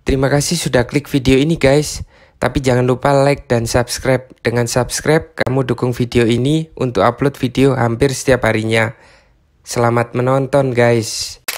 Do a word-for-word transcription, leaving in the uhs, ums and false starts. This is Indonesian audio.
Terima kasih sudah klik video ini guys. Tapi jangan lupa like dan subscribe. Dengan subscribe, kamu dukung video ini untuk upload video hampir setiap harinya. Selamat menonton guys.